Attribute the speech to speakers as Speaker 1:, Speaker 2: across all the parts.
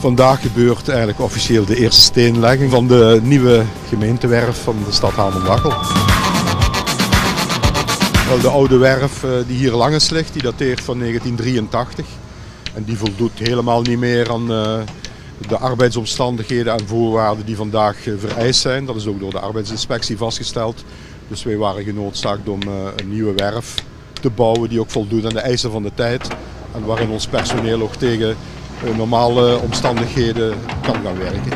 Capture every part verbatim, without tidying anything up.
Speaker 1: Vandaag gebeurt eigenlijk officieel de eerste steenlegging van de nieuwe gemeentewerf van de stad Hamerdachel. De oude werf die hier langs ligt, die dateert van negentien drieëntachtig. En die voldoet helemaal niet meer aan de arbeidsomstandigheden en voorwaarden die vandaag vereist zijn. Dat is ook door de arbeidsinspectie vastgesteld. Dus wij waren genoodzaakt om een nieuwe werf te bouwen die ook voldoet aan de eisen van de tijd. En waarin ons personeel ook tegen normale omstandigheden kan gaan werken.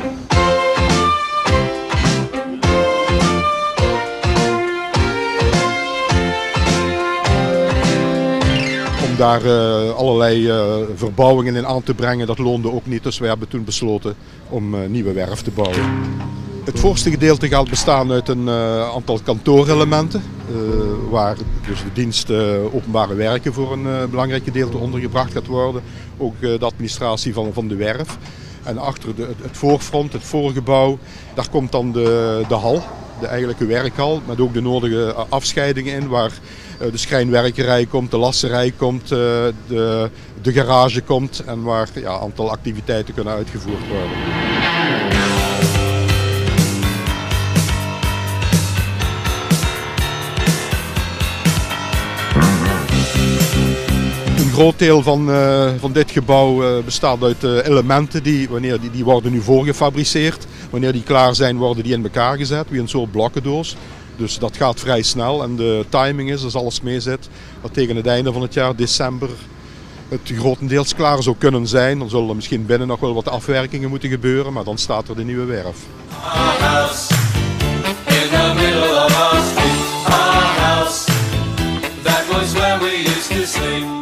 Speaker 1: Om daar uh, allerlei uh, verbouwingen in aan te brengen, dat loonde ook niet. Dus wij hebben toen besloten om uh, nieuwe werf te bouwen. Het voorste gedeelte gaat bestaan uit een uh, aantal kantoorelementen, uh, waar dus de dienst uh, openbare werken voor een uh, belangrijk gedeelte ondergebracht gaat worden. Ook uh, de administratie van, van de werf. En achter de, het voorfront, het voorgebouw, daar komt dan de, de hal, de eigenlijke werkhal, met ook de nodige afscheidingen in, waar uh, de schrijnwerkerij komt, de lasserij komt, uh, de, de garage komt en waar ja, een aantal activiteiten kunnen uitgevoerd worden. Een groot deel van, uh, van dit gebouw uh, bestaat uit uh, elementen die, wanneer die, die worden nu voorgefabriceerd. Wanneer die klaar zijn, worden die in elkaar gezet, wie een soort blokkendoos. Dus dat gaat vrij snel en de timing is, als alles mee zit, dat tegen het einde van het jaar, december, het grotendeels klaar zou kunnen zijn. Dan zullen er misschien binnen nog wel wat afwerkingen moeten gebeuren, maar dan staat er de nieuwe werf. Our house, in the middle of our street. Our house, that was where we used to sleep.